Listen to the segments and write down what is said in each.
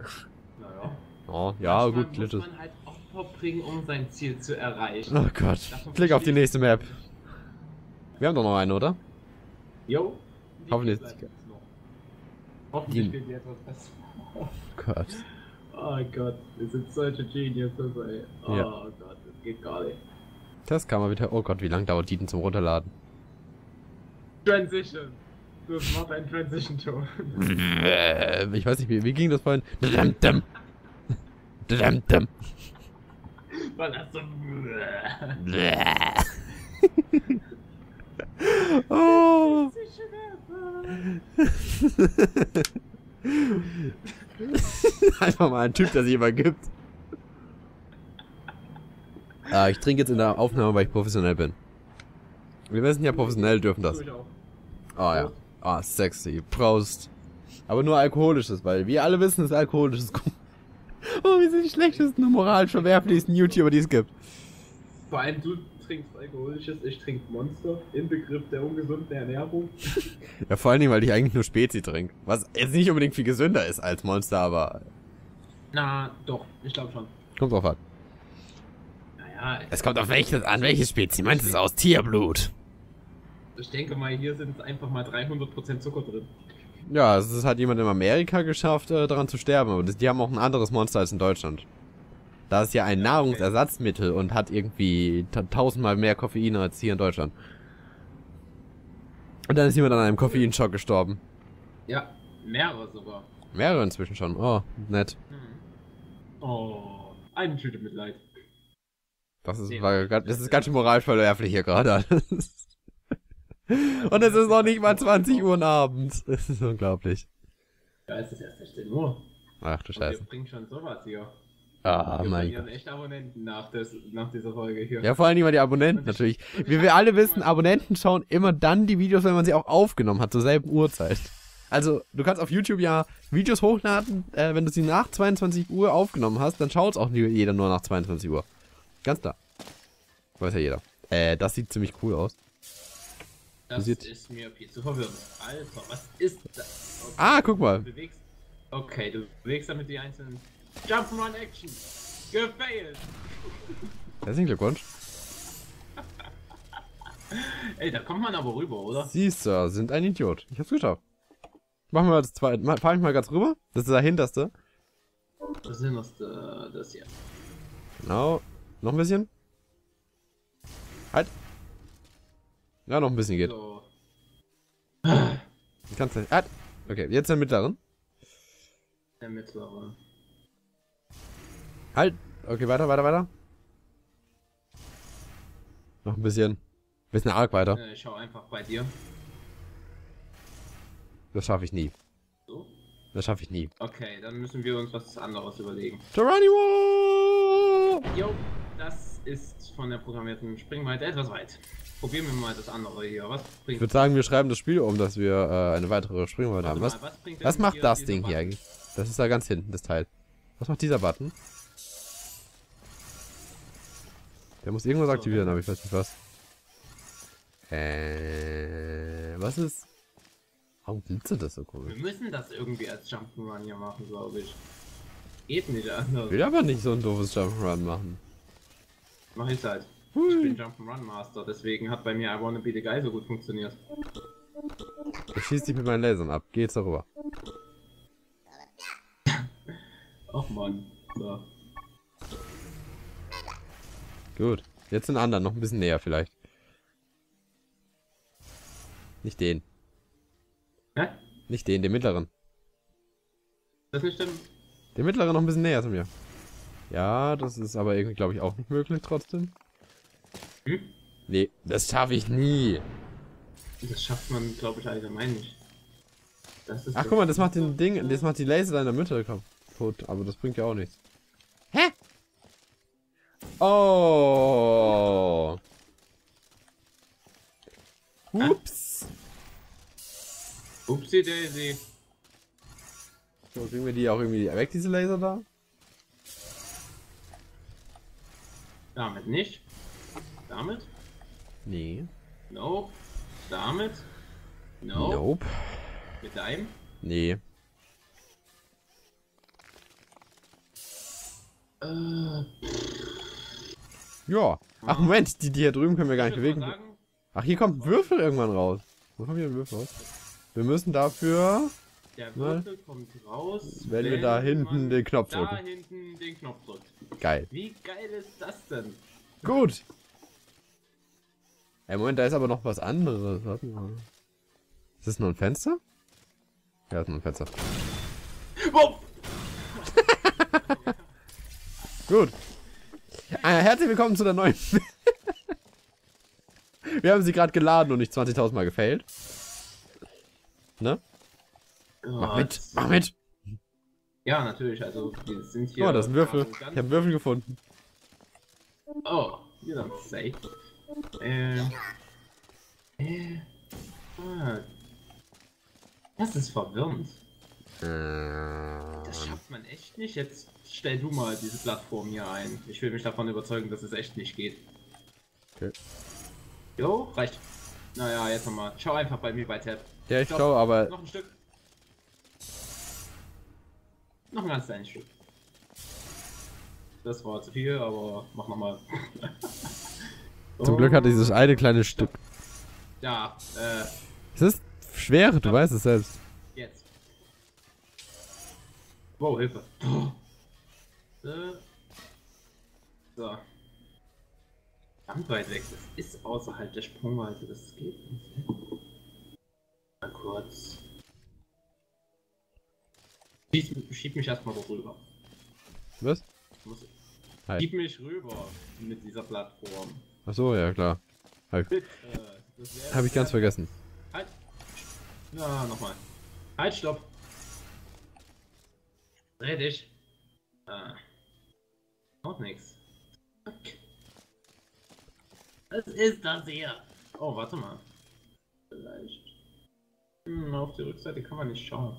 Naja. Oh, ja, Manchmal gut, Glitches. muss man halt Opfer bringen, um sein Ziel zu erreichen. Oh Gott. Davon Klick auf die verstehe nächste ich Map. nicht. Wir haben doch noch eine, oder? Jo. Die Hoffentlich. geht gleich noch. Hoffentlich Die- wird die etwas besser. Oh Gott. Oh Gott, wir sind solche Geniuses, ey. Oh Ja. Gott, das geht gar nicht. Das kann man wieder. Oh Gott, wie lange dauert die denn zum Runterladen? Transition. Du machst einen Transition-Ton. Ich weiß nicht, wie ging das vorhin? Dadam-dam. Dadam-dam. Weil das so... Oh. Einfach mal ein Typ, der sich übergibt. Ich trinke jetzt in der Aufnahme, weil ich professionell bin. Wir sind ja professionell, dürfen das. Oh ja. Ah, sexy. Prost. Aber nur alkoholisches, weil wir alle wissen, dass alkoholisches gut. Oh, wir sind die schlechtesten und moralisch verwerflichsten YouTuber, die es gibt. Vor allem du trinkst alkoholisches, ich trinke Monster, Inbegriff der ungesunden Ernährung. Ja, vor allen Dingen, weil ich eigentlich nur Spezi trinke. Was jetzt nicht unbedingt viel gesünder ist als Monster, aber Na, doch, ich glaube schon. kommt drauf an. Naja, Es kommt auf welches Spezi. Meinst du es aus Tierblut? ich denke mal, hier sind einfach mal 300% Zucker drin. Ja, es hat jemand in Amerika geschafft, daran zu sterben, aber die haben auch ein anderes Monster als in Deutschland. Da ist ja ein Nahrungsersatzmittel und hat irgendwie 1000-mal mehr Koffein als hier in Deutschland. Und dann ist jemand an einem Koffeinschock gestorben. Ja, mehrere sogar. Mehrere inzwischen schon. Oh, nett. Oh, eine Tüte Mitleid. Das ist ganz schön moralisch verwerflich hier gerade. Und es ist noch nicht mal 20 Uhr abends. Das ist unglaublich. Ja, es ist erst 16 Uhr. Ach du Und Scheiße. wir bringen schon sowas hier. Ah, Wir mein verlieren Gott. echt Abonnenten nach dieser Folge hier. Ja, vor allen Dingen mal die Abonnenten natürlich. Wie wir alle wissen, Abonnenten schauen immer dann die Videos, wenn man sie auch aufgenommen hat, zur selben Uhrzeit. Also, du kannst auf YouTube ja Videos hochladen, wenn du sie nach 22 Uhr aufgenommen hast, dann schaut es auch jeder nur nach 22 Uhr. Ganz klar. Weiß ja jeder. Das sieht ziemlich cool aus. Das sieht- ist mir viel zu verwirrend. Alter, was ist das? Okay, Ah, guck mal. du bewegst, okay, du bewegst damit die einzelnen Jump'n'Run Action. Gefailt. Herzlichen Glückwunsch. Ey, da kommt man aber rüber, oder? Siehst du, sind ein Idiot. Ich hab's geschafft. Machen wir das zweite. Fahr ich mal ganz rüber. Das ist der hinterste. Das ist das hier. Genau. Noch ein bisschen. Halt. Ja, noch ein bisschen geht. So. Ich kann's nicht. Halt. Okay, jetzt den mittleren. Der mittlere. Halt. Okay, weiter, weiter, weiter. Noch ein bisschen. Bisschen arg weiter. Ich schau einfach bei dir. Das schaffe ich nie. So. Das schaffe ich nie. Okay, dann müssen wir uns was anderes überlegen. Geronimo! Jo, das ist von der programmierten Springweite etwas weit. Probieren wir mal das andere hier. Was Ich bringt würde sagen, wir schreiben das Spiel um, dass wir eine weitere Springweite haben. Warte mal, bringt Was denn macht das dieser Ding hier Button? eigentlich? Das ist da ganz hinten, das Teil. Was macht dieser Button? Der muss irgendwas So, aktivieren, aber ich weiß nicht was. Was ist? Warum glitzert das so Wir komisch? müssen das irgendwie als Jump'n'Run hier machen, glaube ich. Geht nicht anders. Ich will aber nicht so ein doofes Jump'n'Run machen. Mach ich halt. Ich bin Jump'n'Run Master, deswegen hat bei mir I Wanna Be the Guy so gut funktioniert. Ich schieße dich mit meinen Lasern ab. Geh jetzt darüber. Ach man. So. Gut. Jetzt den anderen, noch ein bisschen näher vielleicht. Nicht den. Hä? Nicht den, den mittleren. Das nicht stimmt? Den mittleren noch ein bisschen näher zu mir. Ja, das ist aber irgendwie, glaube ich, auch nicht möglich trotzdem. Hm? Nee, das schaffe ich nie. Das schafft man, glaube ich, allgemein nicht. Das ist Ach, guck mal, das macht den Ding, das macht die Laser in der Mitte kaputt, aber das bringt ja auch nichts. Hä? Oh. Ups. Upsi Daisy. So, kriegen wir die auch irgendwie weg, diese Laser da? Damit nicht. Damit? Nee. Nope. Damit? Nope. Nope. Mit deinem? Nee. Äh, Ja. Ach, Moment, die hier drüben können wir gar nicht ich würd bewegen. mal sagen, Ach, hier kommt ein Würfel irgendwann raus. Wo kommt hier ein Würfel raus? Wir müssen dafür, der Würfel kommt raus, wenn wir da hinten man den Knopf da drücken. hinten den Knopf drückt. Geil. Wie geil ist das denn? Gut. Ey, Moment, da ist aber noch was anderes. Warte mal. Ist das nur ein Fenster? Ja, ist nur ein Fenster. Wow. Gut. Herzlich willkommen zu der neuen... Wir haben sie gerade geladen und nicht 20.000 Mal gefailt. Ne? Mach mit, mach mit. Ja, natürlich, also wir sind hier... Oh, das ist ein Würfel. Ich habe einen Würfel gefunden. Oh, you don't say. Ah. Das ist verwirrend. Das schafft man echt nicht. Jetzt stell du mal diese Plattform hier ein. Ich will mich davon überzeugen, dass es echt nicht geht. Okay. Jo, reicht. Naja, jetzt nochmal. Schau einfach bei mir bei Tab. Ja, ich glaube, aber... Noch ein Stück. Noch ein ganz kleines Stück. Das war zu viel, aber mach nochmal. Zum Glück hat dieses eine kleine Stück. Ja, Es ist schwer, du weißt es selbst. jetzt. Wow, Hilfe. So. Ganz weit weg. Das ist außerhalb der Sprungweite. Das geht nicht. Mal kurz. Schieb mich erstmal rüber. Was? Muss, Hi. schieb mich rüber mit dieser Plattform. Ach so, ja klar. Bitte. Hab ich ganz vergessen. Halt. Ja, nochmal. Halt, stopp. Dreh dich. Noch nix. Was ist das hier? Oh, warte mal. Vielleicht. Auf die Rückseite kann man nicht schauen.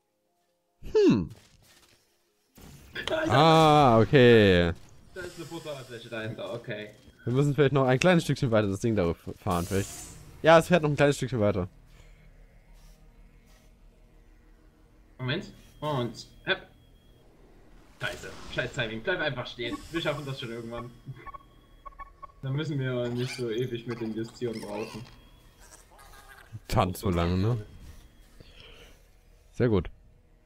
Ah, okay. Da ist eine Futterfläche dahinter, okay. Wir müssen vielleicht noch ein kleines Stückchen weiter das Ding darüber fahren, vielleicht. Ja, es fährt noch ein kleines Stückchen weiter. Moment. Und. Scheiße. Scheiß Timing. Bleib einfach stehen. Wir schaffen das schon irgendwann. Dann müssen wir nicht so ewig mit dem Justieren brauchen. Tanz so lange, ne? Sehr gut.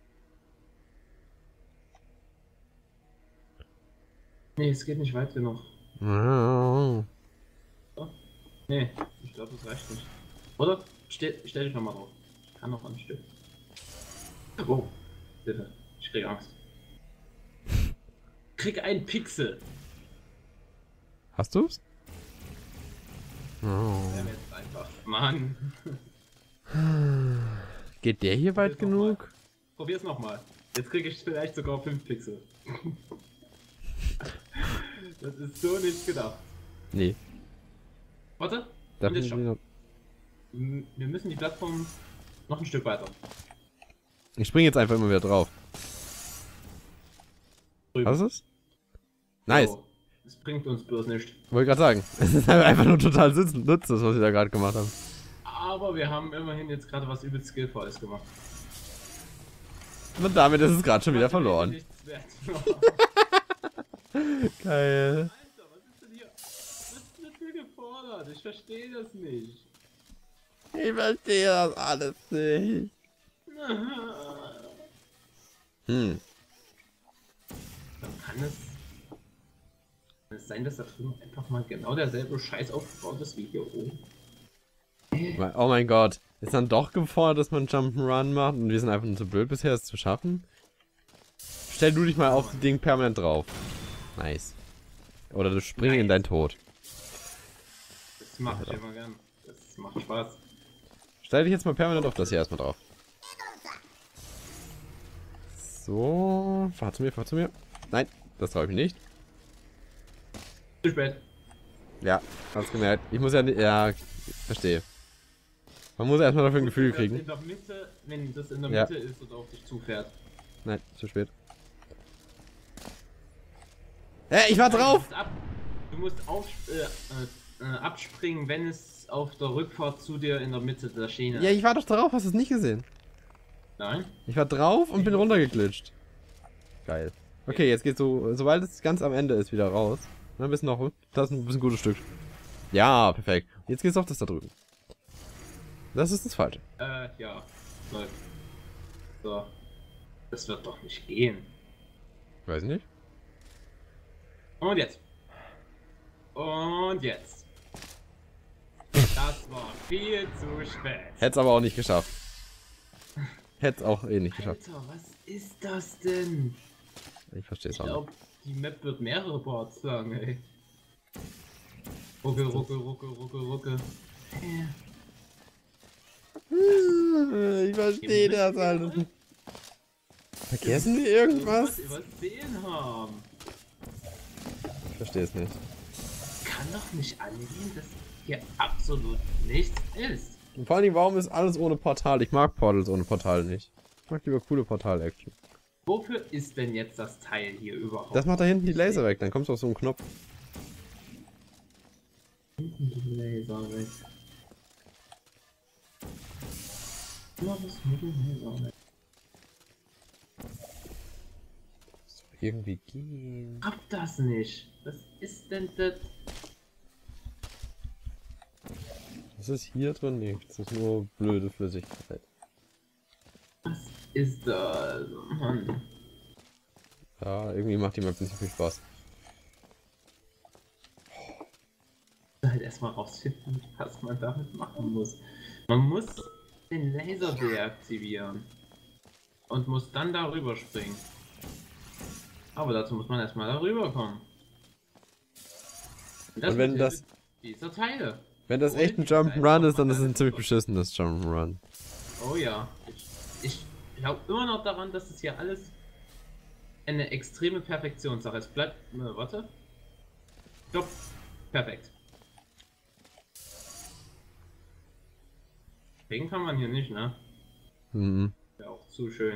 Nee, es geht nicht weit genug. Ah. Nee, ich glaube, das reicht nicht. Oder? Stell dich nochmal drauf. Ich kann noch ein Stück. Oh, bitte. Ich krieg Angst. Krieg ein Pixel. Hast du's? Oh. Ja, jetzt einfach. Mann. Geht der hier weit genug? Probier's nochmal. Jetzt krieg ich vielleicht sogar 5 Pixel. Das ist so nicht gedacht. Nee. Warte. Da Und jetzt noch... stopp. Wir müssen die Plattform noch ein Stück weiter. Ich springe jetzt einfach immer wieder drauf. Drüben. Hast du es? Nice. Oh, das bringt uns bloß nicht. Wollte gerade sagen. Es ist einfach nur total nutzlos, was wir da gerade gemacht haben. Aber wir haben immerhin jetzt gerade was übelst Skillvolles gemacht. Und damit ist es gerade schon wieder verloren. Nichts wert. Geil. Alter, was ist denn hier? Was wird hier gefordert? Ich verstehe das nicht. Ich verstehe das alles nicht. Hm. Dann kann es sein, dass da drüben einfach mal genau derselbe Scheiß aufgebaut ist wie hier oben. Oh mein Gott. Ist dann doch gefordert, dass man Jump'n'Run macht und wir sind einfach nur zu blöd bisher, es zu schaffen? Stell du dich mal auf das Ding permanent drauf. Nice. Oder du springst in deinen Tod. Das mache ich immer gern. Das macht Spaß. Stell dich jetzt mal permanent auf das hier erstmal drauf. So, fahr zu mir, fahr zu mir. Nein, das traue ich mir nicht. Zu spät. Ja, hast gemerkt. Ich muss ja nicht. Ja, verstehe. Man muss erstmal dafür ein Gefühl kriegen. In der Mitte, wenn das in der Mitte ist und auf dich zufährt. Nein, zu spät. Ich war drauf! Du musst abspringen, wenn es auf der Rückfahrt zu dir in der Mitte der Schiene ist. Ja, ich war doch drauf, hast du es nicht gesehen? Nein? Ich war drauf und bin runtergeglitscht. Geil. Okay, jetzt geht's so, sobald es ganz am Ende ist, wieder raus. Ein bisschen noch, das ist ein gutes Stück. Ja, perfekt. Jetzt geht's auf das da drüben. Das ist das Falsche. Ja. Läuft. So. Das wird doch nicht gehen. Weiß nicht. Und jetzt. Und jetzt. Das war viel zu spät. Hätt's aber auch nicht geschafft. Hätt's auch eh nicht geschafft. Alter, was ist das denn? Ich verstehe es Ich auch glaube, die Map wird mehrere Parts lang, ey. Rucke, rucke, rucke, rucke, rucke. nicht. Ich verstehe das alles nicht. Vergessen wir irgendwas? Übersehen haben. Ich verstehe es nicht. Kann doch nicht angehen, dass hier absolut nichts ist. Und vor allem, warum ist alles ohne Portal? Ich mag Portals ohne Portal nicht. Ich mag lieber coole Portal-Action. Wofür ist denn jetzt das Teil hier überhaupt? Das macht da hinten die Laser weg, dann kommst du auf so einen Knopf. Hinten die Laser weg. Immer was mit dem Laser weg. So, irgendwie gehen. Hab das nicht. Was ist denn das? Was ist hier drin? Nichts. Das ist nur blöde Flüssigkeit. Was ist das? Mann. Ja, irgendwie macht die Map nicht so viel Spaß. Halt erstmal rausfinden, was man damit machen muss. Man muss den Laser deaktivieren. Und muss dann darüber springen. Aber dazu muss man erstmal darüber kommen. Und wenn mit das- Hilfe dieser Teile. Wenn das echt ein Jump'n'Run ist, dann ist es ein ziemlich beschissenes Jump'n'Run. Oh ja. Ich glaube immer noch daran, dass es hier alles eine extreme Perfektionssache ist. Bleibt. Warte. Stopp. Perfekt. Springen kann man hier nicht, ne? Mhm. Wäre auch zu schön.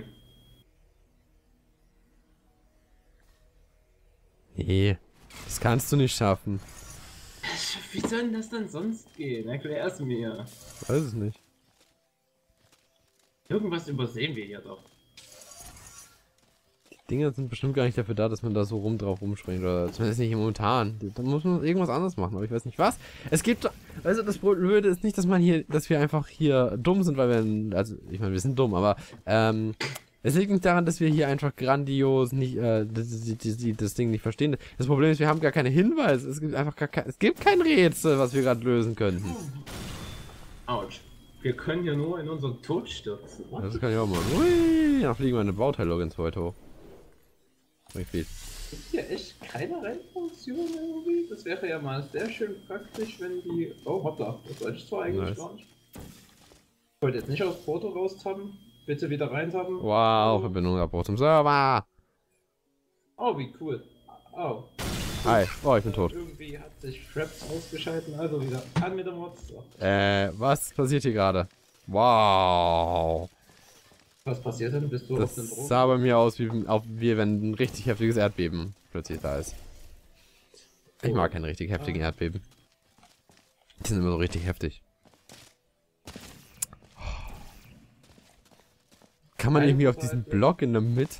Nee, das kannst du nicht schaffen. Wie soll denn das dann sonst gehen? Erklär es mir. Weiß es nicht. Irgendwas übersehen wir hier doch. Die Dinger sind bestimmt gar nicht dafür da, dass man da so drauf rumspringt. Oder zumindest nicht momentan. Da muss man irgendwas anderes machen, aber ich weiß nicht was. Es gibt. Also das Blöde ist nicht, dass wir einfach hier dumm sind, weil wir. Also, ich meine, wir sind dumm, aber es liegt nicht daran, dass wir hier einfach grandios nicht das Ding nicht verstehen. Das Problem ist, wir haben gar keine Hinweise. Es gibt einfach es gibt kein Rätsel, was wir gerade lösen könnten. Autsch. Wir können hier nur in unseren Tod stürzen. What? Das kann ich auch mal. Ui, dann fliegen meine Bauteil-Logins heute hoch. Bringt viel. Ist hier echt keine Rennfunktion irgendwie? Das wäre ja mal sehr schön praktisch, wenn die. Oh, hoppla. Das wollte ich zwar eigentlich Nice. gar nicht. Ich wollte jetzt nicht aus Porto raus haben. Bitte wieder rein haben. Wow, Verbindung Abbruch zum Server. Oh, wie cool. Oh. Hi. Oh, ich bin tot. Irgendwie hat sich Fraps ausgeschalten, also wieder an mit dem Mods. So. Was passiert hier gerade? Wow. Was passiert denn? Bist du Das auf den Drogen? sah bei mir aus, wie wenn ein richtig heftiges Erdbeben plötzlich da ist. Ich mag keine richtig heftigen Erdbeben. Die sind immer so richtig heftig. Kann man irgendwie auf diesen Block in der Mitte?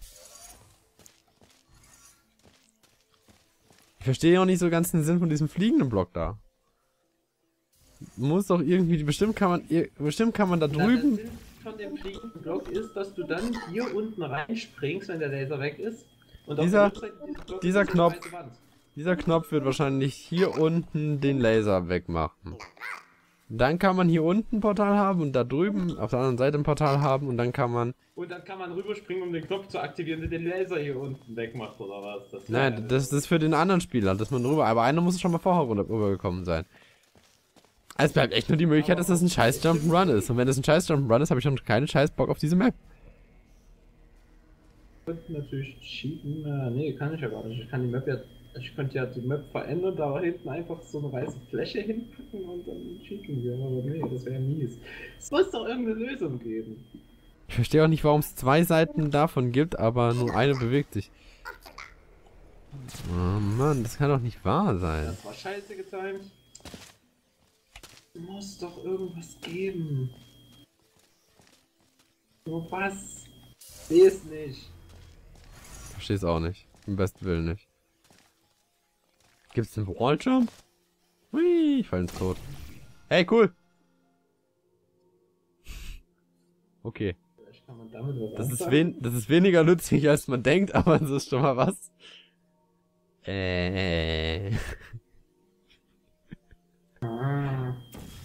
Ich verstehe auch nicht so ganz den Sinn von diesem fliegenden Block da. Muss doch irgendwie, bestimmt kann man da drüben. Der Sinn von dem fliegenden Block ist, dass du dann hier unten reinspringst, wenn der Laser weg ist. Und auf Dieser- der Rückseite dieses Blocks dieser ist eine Knopf. weiße Wand. Dieser Knopf wird wahrscheinlich hier unten den Laser wegmachen. Dann kann man hier unten ein Portal haben und da drüben auf der anderen Seite ein Portal haben und dann kann man. Und dann kann man rüberspringen, um den Knopf zu aktivieren, der den Laser hier unten wegmacht, oder was? Das Nein, das ist für den anderen Spieler, dass man rüber. Aber einer muss schon mal vorher rübergekommen sein. Es bleibt echt nur die Möglichkeit, dass das ein scheiß Jump'n'Run ist. Und wenn das ein scheiß Jump'n'Run ist, habe ich schon keinen scheiß Bock auf diese Map. Ich könnte natürlich cheaten. Nee, kann ich ja gar nicht. Ich kann die Map ja. Ich könnte ja die Map verändern, da hinten einfach so eine weiße Fläche hinpacken und dann cheaten wir. Aber nee, das wäre mies. Es muss doch irgendeine Lösung geben. Ich verstehe auch nicht, warum es zwei Seiten davon gibt, aber nur eine bewegt sich. Oh Mann, das kann doch nicht wahr sein. Das war scheiße getimt. Muss doch irgendwas geben. So was? Seh es nicht. verstehe es auch nicht. Im besten Willen nicht. Gibt's einen Walljump? Hui, ich fall ins Tod. Hey, cool. Okay. Vielleicht kann man damit was Das anfangen. ist weniger nützlich, als man denkt, aber es ist schon mal was. Ah.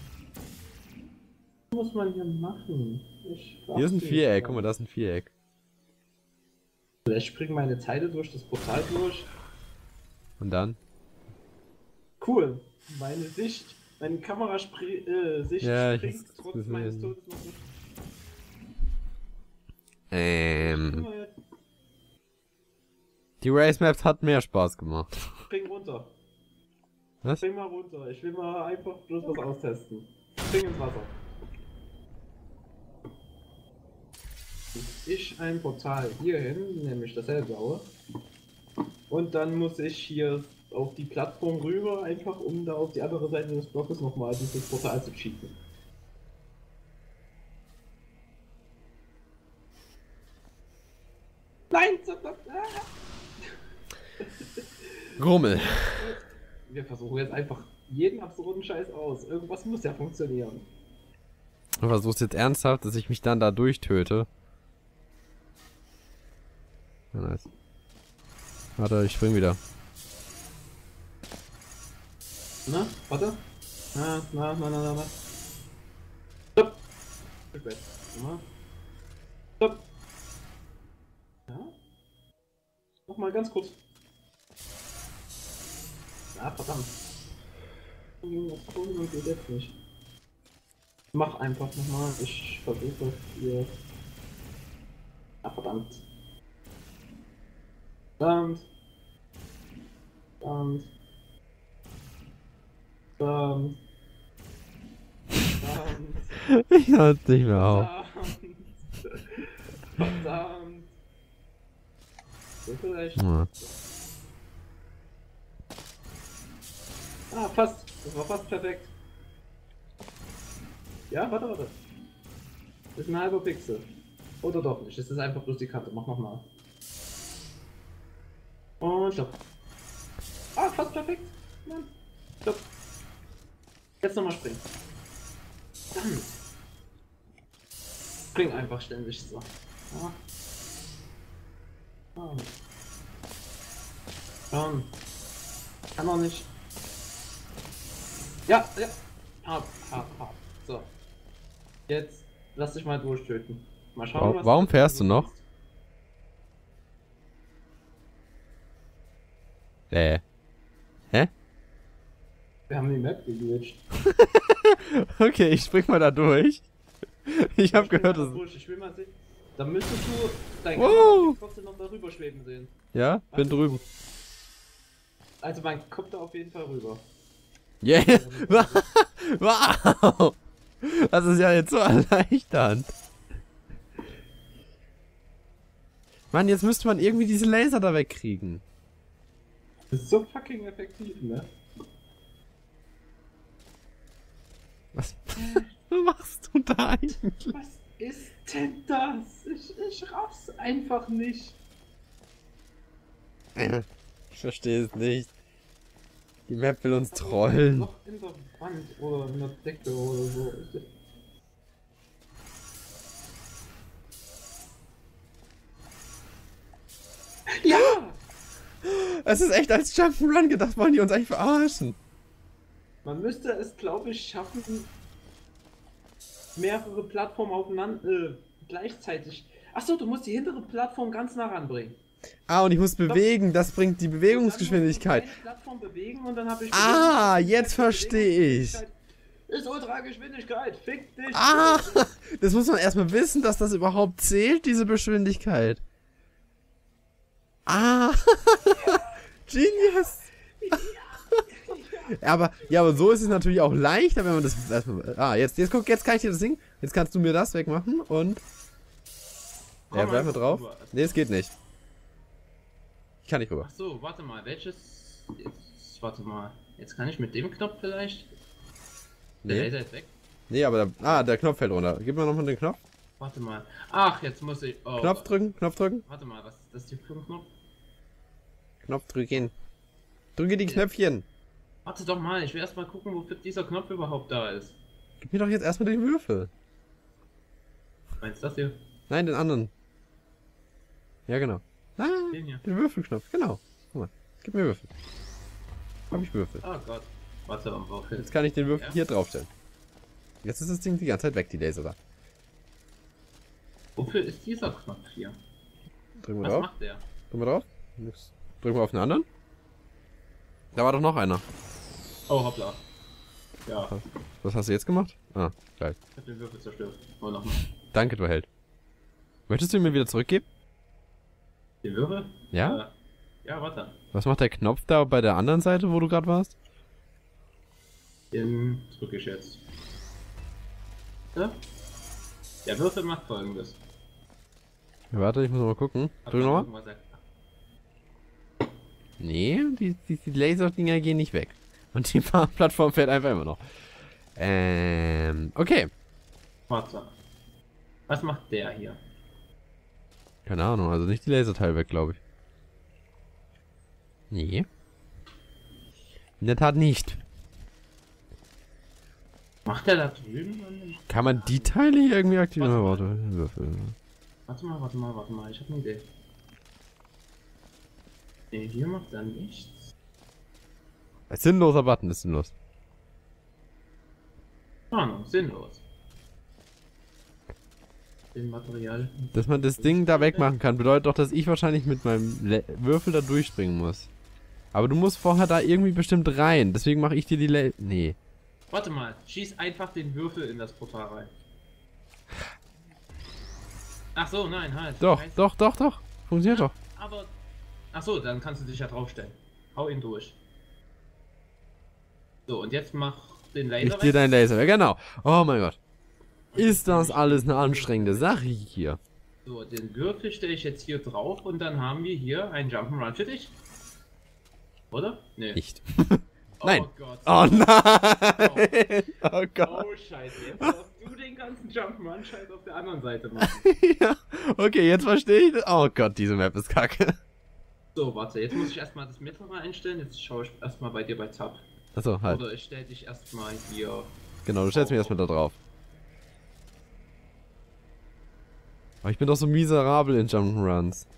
Was muss man hier machen? Hier ist ein Viereck, guck mal, da ist ein Viereck. Vielleicht springen meine Teile durch das Portal durch. Und dann? Cool. Meine Sicht, meine Sicht Ja, springt trotz meines Todes noch nicht. Die Race Maps hat mehr Spaß gemacht. Spring runter. Was? Spring mal runter. Ich will mal einfach bloß was austesten. Spring ins Wasser. Ich ein Portal hier hin, nämlich das hellblaue. Und dann muss ich hier auf die Plattform rüber, einfach um da auf die andere Seite des Blockes nochmal dieses Portal zu cheaten. Nein! Grummel. Wir versuchen jetzt einfach jeden absurden Scheiß aus. Irgendwas muss ja funktionieren. Du versuchst jetzt ernsthaft, dass ich mich dann da durchtöte. Ja, nice. Warte, ich spring wieder. Na, warte. Na. Stopp! Rückwärts. Nochmal. Stopp! Ja? Nochmal ganz kurz. Ah, verdammt. Das geht jetzt nicht. Mach einfach nochmal. Ich versuche hier. Ah, verdammt. Verdammt. Ich halte nicht mehr auf. Verdammt. So vielleicht. Ja. Ah, fast. Das war fast perfekt. Ja, warte. Das ist ein halber Pixel. Oder doch nicht. Das ist einfach bloß die Kante. Mach nochmal. Und stopp. Ah, fast perfekt. Nein. Stopp. Jetzt nochmal springen. Dann. Spring einfach ständig so. Ja. Oh. Kann noch nicht. Ja. Hab. So. Jetzt lass dich mal durchtöten. Mal schauen, was Warum fährst du noch? Hä? Wir haben die Map geglitscht. Okay, ich spring mal da durch. Ich hab gehört, dass... Ich will mal sehen. Da müsstest du dein Wow. trotzdem noch darüber schweben sehen. Ja, bin drüben. Also man kommt da auf jeden Fall rüber. Yeah! Wow! Das ist ja jetzt so erleichternd. Mann, jetzt müsste man irgendwie diese Laser da wegkriegen. Das ist so fucking effektiv, ne? Was machst du da eigentlich? Was ist denn das? Ich raff's einfach nicht. Ich verstehe es nicht. Die Map will uns trollen. Noch in der Wand oder in der Decke oder so. Ja! Es ist echt als Jump'n'Run gedacht, wollen die uns eigentlich verarschen. Man müsste es, glaube ich, schaffen, mehrere Plattformen aufeinander gleichzeitig. Achso, du musst die hintere Plattform ganz nah ranbringen. Ah, und ich muss bewegen, das bringt die Bewegungsgeschwindigkeit. Ich muss eine Plattform bewegen und dann habe ich. Ah, jetzt verstehe ich. Ist Ultrageschwindigkeit, fick dich! Ah, das muss man erstmal wissen, dass das überhaupt zählt, diese Geschwindigkeit. Ah, Genius. Aber so ist es natürlich auch leichter, wenn man das erstmal... Ah, jetzt guck, jetzt kann ich dir das Ding... Jetzt kannst du mir das wegmachen und... Ja, bleib mal drauf. Nee, es geht nicht. Ich kann nicht rüber. Achso, warte mal, welches... Jetzt, warte mal. Jetzt kann ich mit dem Knopf vielleicht... Der Laser ist weg. Nee, aber... der Knopf fällt runter. Gib mir nochmal den Knopf. Warte mal. Ach, jetzt muss ich... Oh. Knopf drücken. Warte mal, was ist das hier für ein Knopf? Knopf drücken. Drücke die Knöpfchen. Warte doch mal, ich will erst mal gucken, wofür dieser Knopf überhaupt da ist. Gib mir doch jetzt erstmal den Würfel. Meinst du das hier? Nein, den anderen. Ja, genau. Ah, Den hier. den Würfelknopf, genau. Guck mal, gib mir Würfel. Hab ich Würfel. Oh Gott. Warte, am Würfel. Jetzt kann ich den Würfel Ja. hier draufstellen. Jetzt ist das Ding die ganze Zeit weg, die Laser da. Wofür ist dieser Knopf hier? Drücken wir Was drauf. macht der? Drücken wir drauf. Nix. Drücken wir auf den anderen. Da war doch noch einer. Oh, hoppla. Ja, Was hast du jetzt gemacht? Ah, geil. ich hab den Würfel zerstört. Oh, nochmal. Danke, du Held. Möchtest du ihn mir wieder zurückgeben? Den Würfel? Ja? Ja, warte. Was macht der Knopf da bei der anderen Seite, wo du gerade warst? Den drücke ich jetzt. Ja? Der Würfel macht folgendes. Ja, warte, ich muss noch mal gucken. Hab Drück ich nochmal. irgendwas erkannt? Nee, die Laserdinger gehen nicht weg. Und die Plattform fährt einfach immer noch. Okay. Warte. Was macht der hier? Keine Ahnung, also nicht die Laserteile weg, glaube ich. Nee. In der Tat nicht. Macht der da drüben? an dem- Kann man die Teile hier irgendwie aktivieren? Warte Warte, Würfel. Warte mal. Ich habe eine Idee. Nee, hier macht er nichts. Ein sinnloser Button ist sinnlos. Ahnung, sinnlos. Den Material. Dass man das Ding da wegmachen kann, bedeutet doch, dass ich wahrscheinlich mit meinem Würfel da durchspringen muss. Aber du musst vorher da irgendwie bestimmt rein. Deswegen mache ich dir die Nee. Warte mal, schieß einfach den Würfel in das Portal rein. Ach so, nein, halt. Doch, Scheiße. doch. Funktioniert doch. Aber. Ach so, dann kannst du dich ja draufstellen. Hau ihn durch. So, und jetzt mach den Ich Laser dir dein Laser. Genau. Oh mein Gott. Ist das alles eine anstrengende Sache hier? So, den Würfel stelle ich jetzt hier drauf und dann haben wir hier einen Jump'n'Run für dich. Oder? Nee. Nicht. Oh Nein. Gott. Oh nein. Oh Gott. Oh Scheiße, jetzt darfst du den ganzen Jump'n'Run Scheiß auf der anderen Seite machen. Ja. Okay, jetzt verstehe ich das. Oh Gott, diese Map ist kacke. So, warte, jetzt muss ich erstmal das mittlere einstellen. Jetzt schaue ich erstmal bei dir bei Tab. Achso, halt. Oder ich stelle dich erstmal hier. Genau, du stellst mich erstmal da drauf. Aber ich bin doch so miserabel in Jump'n'Runs.